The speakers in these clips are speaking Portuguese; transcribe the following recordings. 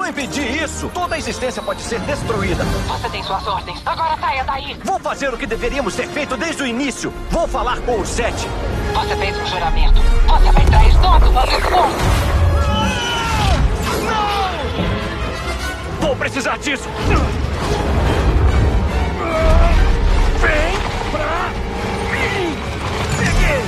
não impedir isso, toda a existência pode ser destruída. Você tem suas ordens. Agora saia daí. Vou fazer o que deveríamos ter feito desde o início. Vou falar com o Sete. Você fez um juramento. Você vai trair todo o esforço. Não! Vou precisar disso. Vem pra mim. Peguei.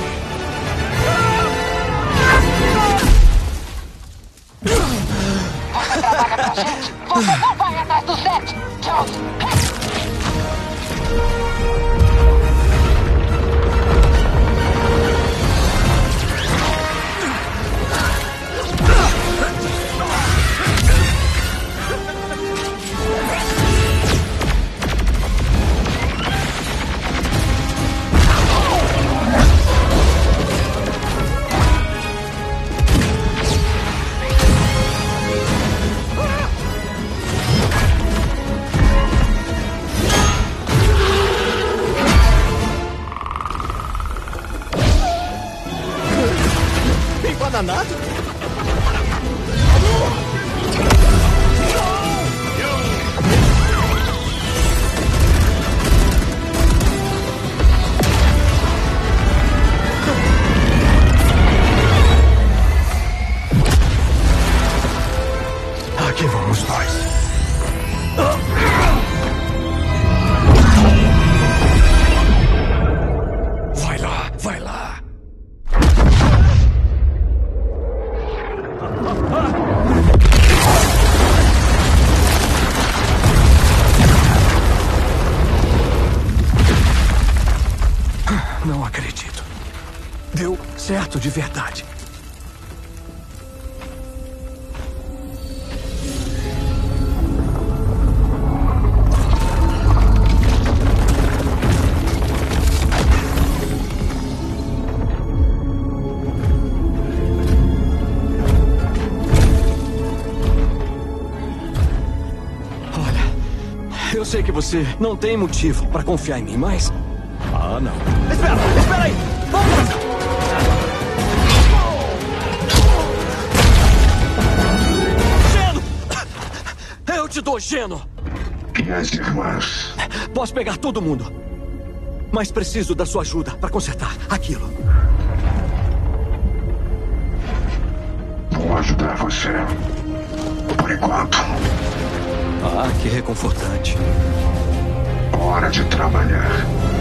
Você trabalha pra gente. Você não vai atrás do Sete. Tchau. Bananado? Aqui vamos nós. Vai lá, vai lá. Não acredito. Deu certo de verdade. Eu sei que você não tem motivo para confiar em mim, mas... Ah, não. Espera aí! Vamos! Geno! Eu te dou geno! E as irmãs? Posso pegar todo mundo, mas preciso da sua ajuda para consertar aquilo. Vou ajudar você. Por enquanto. Ah, que reconfortante. Hora de trabalhar.